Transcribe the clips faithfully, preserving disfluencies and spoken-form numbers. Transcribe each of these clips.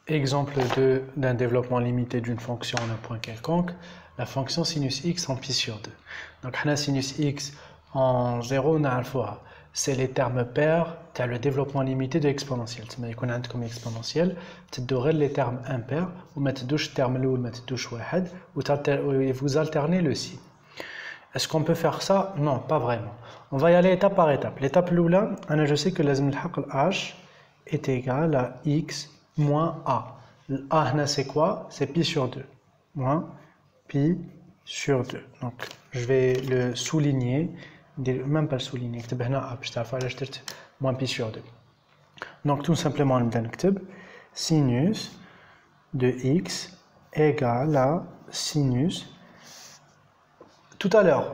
Exemple deux d'un développement limité d'une fonction en un point quelconque, la fonction sinus x en pi sur deux. Donc, on a sinus x en zéro, c'est les termes pairs, tu as le développement limité de l'exponentiel. Tu as comme exponentiel, tu as les termes impairs, ou tu as le terme le ou vous alternez le signe. Est-ce qu'on peut faire ça? Non, pas vraiment. On va y aller étape par étape. L'étape là, je sais que h est égal à x moins a. A, c'est quoi? C'est pi sur deux. Moins pi sur deux. Donc, je vais le souligner. Même pas le souligner. Moins pi sur deux. Donc, tout simplement, on va sinus de x égale à sinus. Tout à l'heure,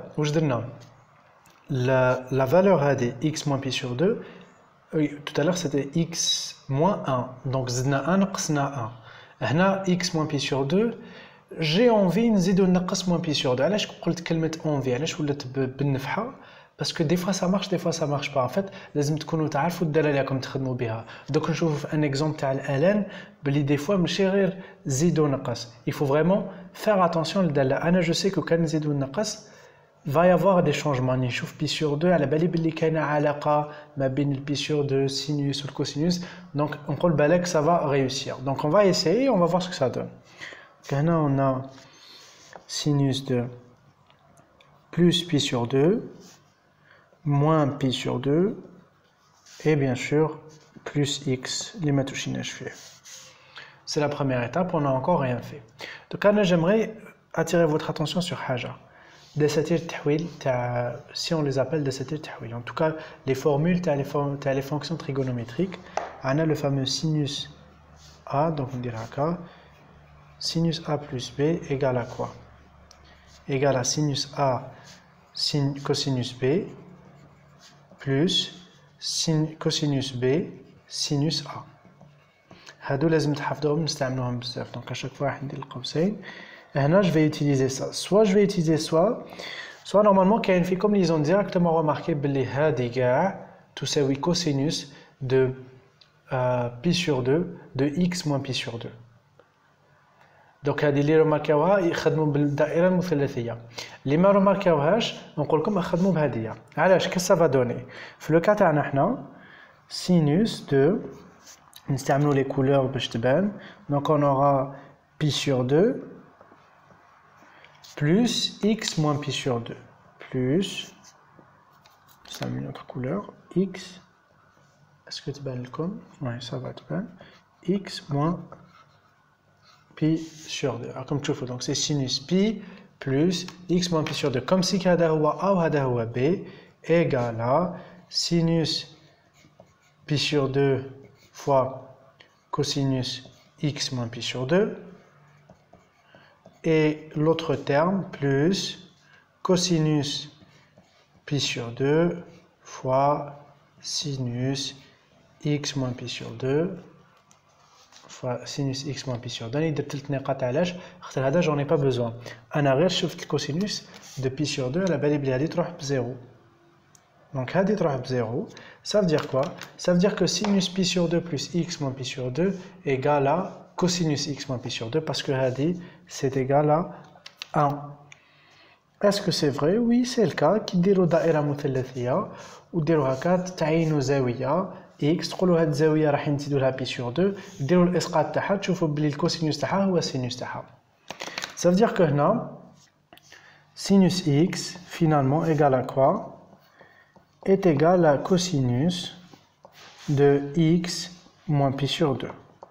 la, la valeur a des x moins pi sur deux. Tout à l'heure, c'était x moins un. Donc, zna un, qsna un. Là, x moins pi sur deux. J'ai envie de zéro moins pi sur deux. Alors, je peux dire envie. Alors, je vais dire parce que des fois ça marche, des fois ça marche pas. En fait, لازم تكونوا تعرفوا الدالة اللي راكم تخدموا بها. Donc, نشوف un exemple تاع الالان بلي des fois ماشي غير زيد ونقص. Il faut vraiment faire attention للدالة. أنا je sais que كان نزيد ونقص va y avoir des changements. نشوف pi sur deux على بالي بلي كاينة علاقة ما بين ال pi sur deux sinus ou le cosinus. Donc, نقول بالك ça va réussir. Donc, on va essayer, on va voir ce que ça donne. هنا on a sinus de plus pi sur deux moins pi sur deux et bien sûr plus x les c'est la première étape, on n'a encore rien fait. Donc là j'aimerais attirer votre attention sur haja des tahwil, si on les appelle des tahwil, en tout cas les formules les, form les fonctions trigonométriques. On a le fameux sinus a, donc on dira que sinus a plus b égale à quoi? Égale à sinus a sin cosinus b plus sin cosinus b sinus a. هادو لازم تحفظوهم نستعملوهم بزاف. Donc à chaque fois راح ندير القوسين. هنا je vais utiliser ça. Soit je vais utiliser soit soit normalement كاين في combinaison directement remarqué بلي هادي كاع تساوي cosinus de euh, pi sur deux de x moins pi sur deux. Donc هذه اللي رماركاوها يخدموا بالدائره المثلثيه. اللي ما رماركاوهاش نقول لكم خدموا بهذه. علاش كي سافا دوني في لو كا تاعنا حنا sinus de نستعملوا les couleurs باش تبان. Donc on aura pi sur deux plus x moins pi sur deux plus ça met notre couleur x. Est-ce que تبان لكم؟ Oui, ça va تبان x moins pi sur deux. Alors, comme tu vois, donc c'est sinus pi plus x moins pi sur deux. Comme si هذا هو a ou هذا هو b égale à sinus pi sur deux fois cosinus x moins pi sur deux. Et l'autre terme plus cosinus pi sur deux fois sinus x moins pi sur deux. fois sinus x moins pi sur deux. درت ثلاث نقاط علاش خاطر هذا j'en ai pas besoin. انا غير شفت الكوسينوس de pi sur deux على بالي بلي هذه تروح بزيرو. Donc هذه تروح بزيرو. Ça veut dire quoi? Ça veut dire que sinus pi sur deux plus x moins pi sur deux égale à cosinus x moins pi sur deux parce que هذه c'est égal à un. Est-ce que c'est vrai? Oui, c'est le cas. كي ديروا دائره مثلثيه وديروا هكا تعينوا زاويه x تقولوا هاد الزاويه راح نزيدوا لها بي سور deux ديروا الاسقاط تاعها تشوفوا بلي الكوسينوس تاعها هو السينوس تاعها. Ça veut dire que هنا sinus x finalement égal à quoi? Est égal à cosinus de x moins pi sur deux.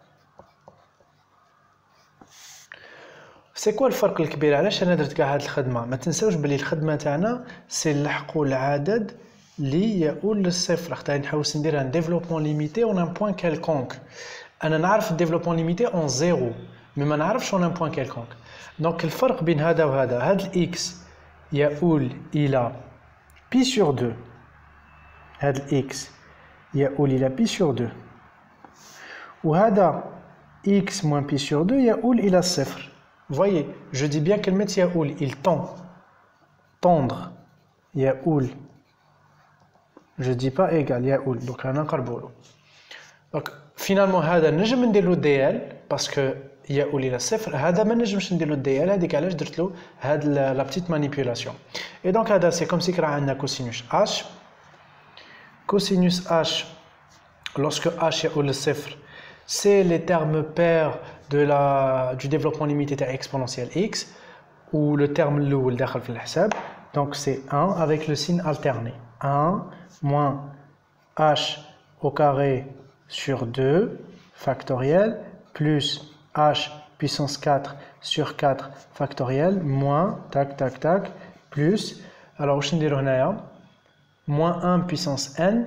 C'est quoi الفرق الكبير؟ علاش انا درت كاع هاد الخدمه؟ ما تنساوش بلي الخدمه تاعنا سي نلحقوا العدد اللي يؤول للصفر. خاطر نحوس ندير ان ديفلوبمون ليميتي اون ان بوين كالكونك. انا نعرف الديفلوبمون ليميتي اون زيرو مي ما نعرفش اون ان بوين كالكونك. دونك الفرق بين هذا وهذا هذا الاكس يؤول الى بي سور deux. هذا الاكس يؤول الى بي سور deux وهذا اكس موان بي سور deux يؤول الى الصفر. Voyez, je dis bien كلمة يؤول, il tend, tendre, يؤول. Je dis pas égal, يؤول. Donc, أنا نقربوا له. Donc, finalement, هذا نجم ندير له دي ال باسكو ياولي لا صفر هذا ما نجمش ندير له الديال هذيك علاش درت له هاد لا بتيت مانيبيولاسيون اي دونك هذا سي كوم سي راه عندنا كوسينوس اش كوسينوس اش lorsque h ياول للصفر c'est les termes pairs de la du développement limité à exponentielle x ou le terme الاول داخل في الحساب donc c'est un avec le signe alterné un moins h au carré sur deux factoriel plus h puissance quatre sur quatre factoriel moins tac tac tac plus alors واش نديرو هنايا moins un puissance n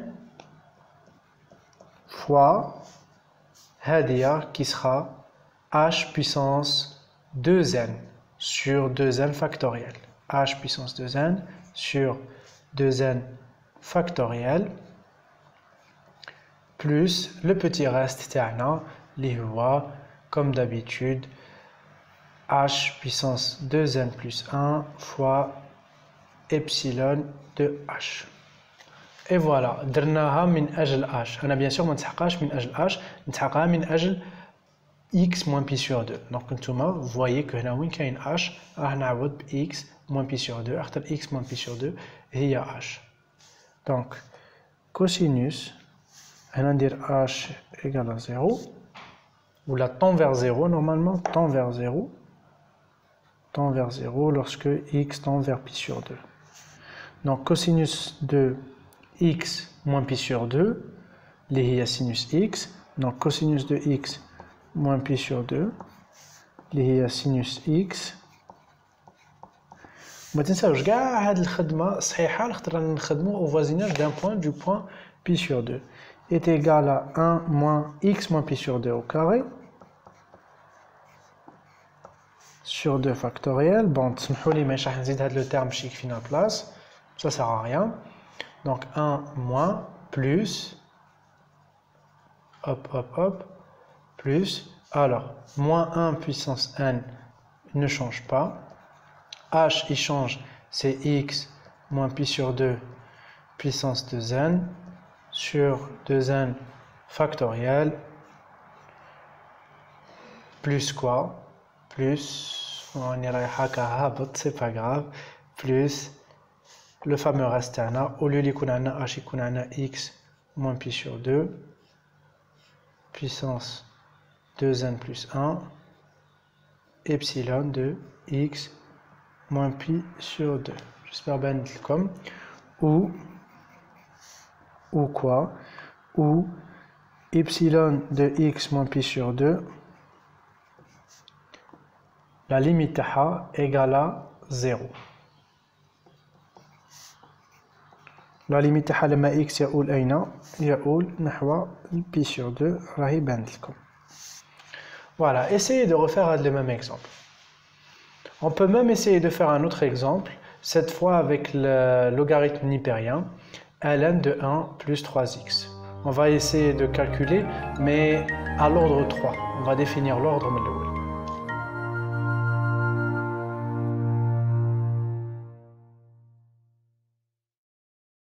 fois هذه qui sera h puissance deux n sur deux n factoriel h puissance deux n sur deux n factoriel plus le petit reste تاعنا اللي هو comme d'habitude h puissance deux n plus un fois epsilon de h. Et voilà, درناها من أجل h. أنا bien sûr ما نسحقهاش من أجل h, نسحقها من أجل x moins pi sur deux. Donc نتوما vous voyez que هنا وين كاين h راح نعوض ب x moins pi sur deux. أخطر x moins pi sur deux هي h. Donc cosinus هنا ندير h égale à zéro ou la tend vers zéro normalement tend vers zéro tend vers zéro lorsque x tend vers pi sur deux. Donc cosinus de x moins pi sur deux, اللي هي sinus x, donc cosinus de x moins pi sur deux, اللي هي sinus x. ما تنساوش كاع هاد الخدمة صحيحة خاطر رانا نخدمو au voisinage d'un point du point pi sur deux est égal à un moins x moins pi sur deux au carré sur deux factoriel. Bon, تسمحوا لي ماشي راح نزيد هاد لو terme باش يكفينا بلاص, ça sert à rien. Donc un moins plus, hop hop hop, plus, alors moins un puissance n ne change pas, h il change, c'est x moins pi sur deux puissance deux n sur deux n factoriel, plus quoi, plus, on ira à c'est pas grave, plus le fameux reste au lieu de h يكون عندنا x moins pi sur deux puissance deux n plus un epsilon de x moins pi sur deux. J'espère bien comme ou ou quoi ou epsilon de x moins pi sur deux la limite égale à zéro. La limite لما x يؤول أين؟ يؤول نحو pi sur deux راهي بانت لكم. Voilà, essayez de refaire le même exemple. On peut même essayer de faire un autre exemple, cette fois avec le logarithme nipérien, ln de un plus trois x. On va essayer de calculer, mais à l'ordre trois. On va définir l'ordre من الأول.